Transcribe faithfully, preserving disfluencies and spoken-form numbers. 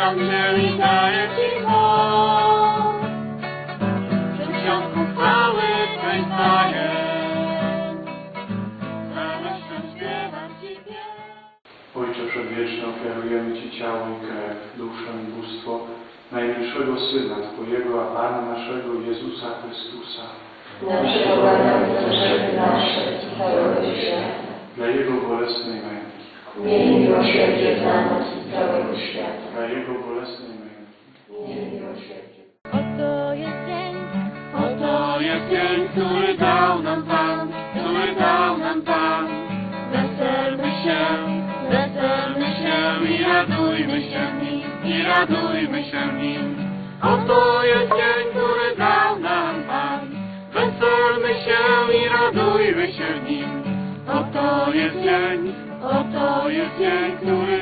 Wywyższam Cię i daję Ci chwałę. Przedsionku chwały Twej zdaję. Z radością śpiewam Ci pieśń. Ojcze Przedwieczny, ofiarujemy Ci ciało i krew, duszę i bóstwo najmilszego Syna Twojego, a Pana naszego Jezusa Chrystusa. Na przewołanie za grzechy nasze i całego świata. Dla Jego bolesnej męki. Miej miłosierdzie dla nas i całego świata. Dla Jego bolesnej męki. Miej miłosierdzie. Oto jest dzień, oto jest dzień, który dał nam Pan, który dał nam Pan. Weselmy się, weselmy się i radujmy się w nim, i radujmy się w nim. Oto jest dzień, który dał nam Pan. Weselmy się i radujmy się w nim. Oto jest dzień, oto jest dzień, który